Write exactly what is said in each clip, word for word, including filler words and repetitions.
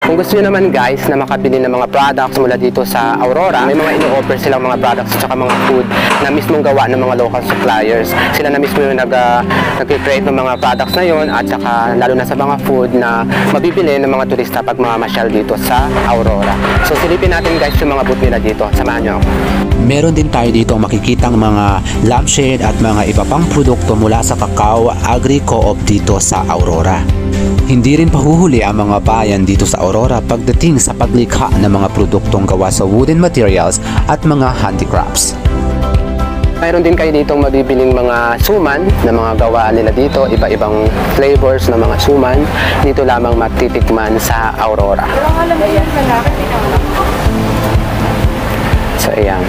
Kung gusto nyo naman guys na makabili ng mga products mula dito sa Aurora, may mga ino-offer silang mga products at saka mga food na mismong gawa ng mga local suppliers. Sila na mismo yung nag, uh, nag-create ng mga products na yon at saka lalo na sa mga food na mabibili ng mga turista pag mamamasyal dito sa Aurora. So silipin natin guys yung mga booth nila dito. Samahan nyo ako. Meron din tayo dito makikitang mga lampshade at mga iba pang produkto mula sa Cacao Agri-Co-op dito sa Aurora. Hindi rin pahuhuli ang mga bayan dito sa Aurora pagdating sa paglikha ng mga produktong gawa sa wooden materials at mga handicrafts. Mayroon din kayo ditong mabibiling mga suman na mga gawa nila dito, iba-ibang flavors ng mga suman. Dito lamang matitikman sa Aurora. So, ayan.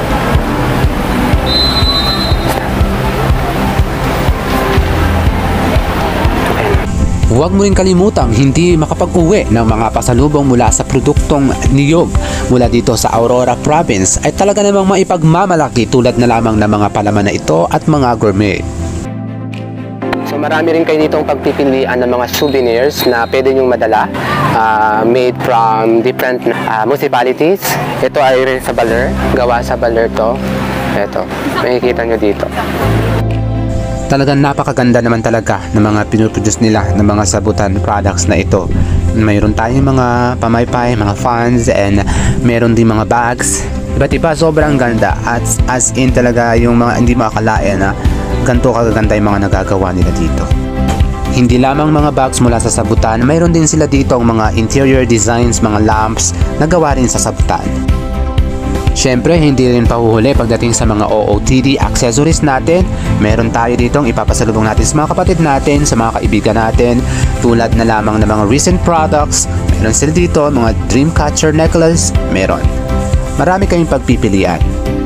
Huwag mo rin kalimutang hindi makapag-uwi ng mga pasalubong mula sa produktong niyog mula dito sa Aurora Province ay talaga namang maipagmamalaki tulad na lamang ng mga palaman na ito at mga gourmet. So marami rin kayo ditong pagpipilian ng mga souvenirs na pwede nyong madala, uh, made from different uh, municipalities. Ito ay rin sa Baler, gawa sa Baler to. Ito, makikita nyo dito. Talagang napakaganda naman talaga ng mga pinuproduce nila ng mga sabutan products na ito. Mayroon tayong mga pamaypay, mga fans, and meron din mga bags. Iba't iba, sobrang ganda. At as in talaga yung mga hindi makakalain na ganito kagaganda yung mga nagagawa nila dito. Hindi lamang mga bags mula sa sabutan, mayroon din sila dito ang mga interior designs, mga lamps na gawa rin sa sabutan. Siyempre, hindi rin pahuhuli pagdating sa mga O O T D accessories natin. Meron tayo ditong ipapasalubong natin sa mga kapatid natin, sa mga kaibigan natin, tulad na lamang ng mga recent products. Meron sila dito, mga Dreamcatcher necklace, meron. Marami kayong pagpipilian.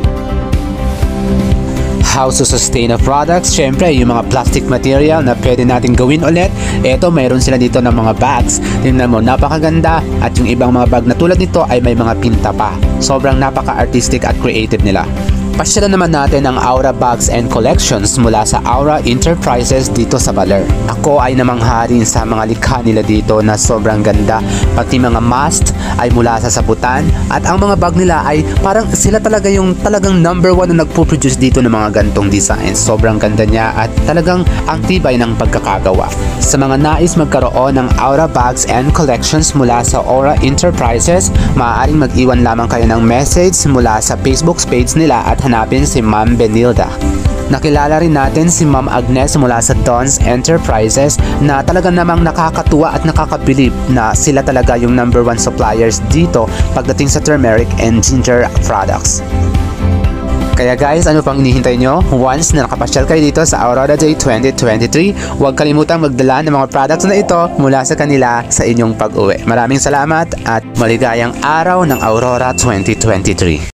How to sustain a products, syempre yung mga plastic material na pwede natin gawin ulit. Eto, mayroon sila dito ng mga bags. Tingnan mo, napakaganda. At yung ibang mga bag na tulad nito ay may mga pinta pa. Sobrang napaka-artistic at creative nila. Pasyalan naman natin ang Aura Bags and Collections mula sa Aura Enterprises dito sa Baler. Ako ay namangha rin sa mga likha nila dito na sobrang ganda. Pati mga mast ay mula sa sabutan at ang mga bag nila ay parang sila talaga yung talagang number one na nagpo-produce dito ng mga gantong designs. Sobrang ganda niya at talagang ang tibay ng pagkakagawa. Sa mga nais magkaroon ng Aura Bags and Collections mula sa Aura Enterprises, maaaring mag-iwan lamang kayo ng message mula sa Facebook page nila at hanapin si Ma'am Benilda. Nakilala rin natin si Ma'am Agnes mula sa Don's Enterprises na talaga namang nakakatuwa at nakakabilib na sila talaga yung number one suppliers dito pagdating sa turmeric and ginger products. Kaya guys, ano pang hinihintay nyo? Once na nakapasyal kayo dito sa Aurora Day twenty twenty-three, huwag kalimutang magdala ng mga products na ito mula sa kanila sa inyong pag-uwi. Maraming salamat at maligayang araw ng Aurora twenty twenty-three.